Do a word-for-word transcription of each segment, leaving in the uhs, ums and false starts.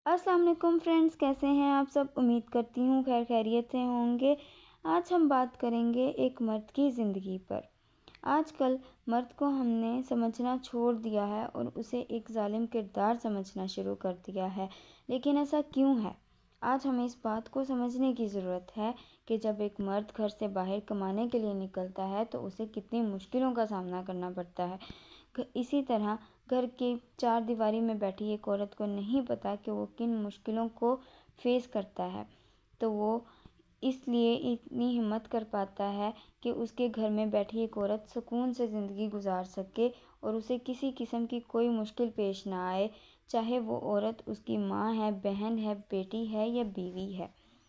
अस्सलाम वालेकुम फ्रेंड्स, कैसे हैं आप सब। उम्मीद करती हूँ खैर खैरियत से होंगे। आज हम बात करेंगे एक मर्द की ज़िंदगी पर। आजकल मर्द को हमने समझना छोड़ दिया है और उसे एक जालिम किरदार समझना शुरू कर दिया है। लेकिन ऐसा क्यों है? आज हमें इस बात को समझने की ज़रूरत है कि जब एक मर्द घर से बाहर कमाने के लिए निकलता है तो उसे कितनी मुश्किलों का सामना करना पड़ता है। इसी तरह घर की चार दीवारी में बैठी एक औरत को नहीं पता कि वो किन मुश्किलों को फेस करता है, तो वो इसलिए इतनी हिम्मत कर पाता है कि उसके घर में बैठी एक औरत सुकून से ज़िंदगी गुजार सके और उसे किसी किस्म की कोई मुश्किल पेश ना आए, चाहे वो औरत उसकी माँ है, बहन है, बेटी है या बीवी है।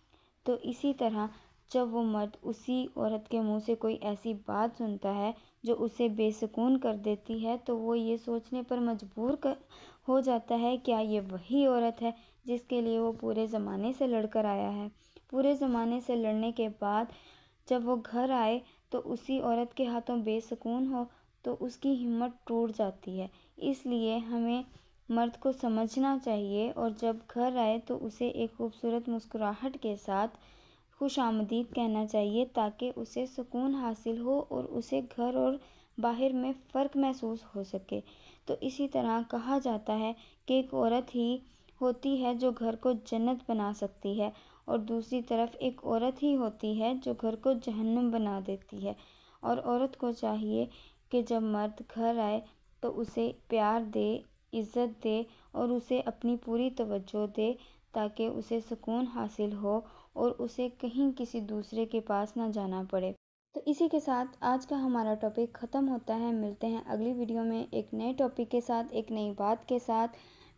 तो इसी तरह जब वो मर्द उसी औरत के मुंह से कोई ऐसी बात सुनता है जो उसे बेसुकून कर देती है, तो वो ये सोचने पर मजबूर कर हो जाता है, क्या ये वही औरत है जिसके लिए वो पूरे ज़माने से लड़कर आया है। पूरे ज़माने से लड़ने के बाद जब वो घर आए तो उसी औरत के हाथों बेसुकून हो तो उसकी हिम्मत टूट जाती है। इसलिए हमें मर्द को समझना चाहिए और जब घर आए तो उसे एक खूबसूरत मुस्कुराहट के साथ खुशामदीद कहना चाहिए, ताकि उसे सुकून हासिल हो और उसे घर और बाहर में फ़र्क महसूस हो सके। तो इसी तरह कहा जाता है कि एक औरत ही होती है जो घर को जन्नत बना सकती है और दूसरी तरफ एक औरत ही होती है जो घर को जहन्नुम बना देती है। और औरत को चाहिए कि जब मर्द घर आए तो उसे प्यार दे, इज़्ज़त दे और उसे अपनी पूरी तवज्जो दे, ताकि उसे सुकून हासिल हो और उसे कहीं किसी दूसरे के पास ना जाना पड़े। तो इसी के साथ आज का हमारा टॉपिक ख़त्म होता है। मिलते हैं अगली वीडियो में एक नए टॉपिक के साथ, एक नई बात के साथ।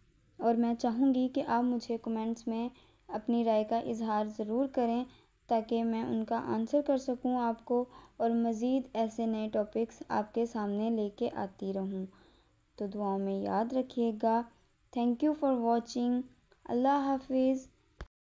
और मैं चाहूँगी कि आप मुझे कमेंट्स में अपनी राय का इजहार ज़रूर करें, ताकि मैं उनका आंसर कर सकूं आपको और मज़ीद ऐसे नए टॉपिक्स आपके सामने लेके आती रहूं। तो दुआओं में याद रखिएगा। Thank you for watching. Allah हाफिज़।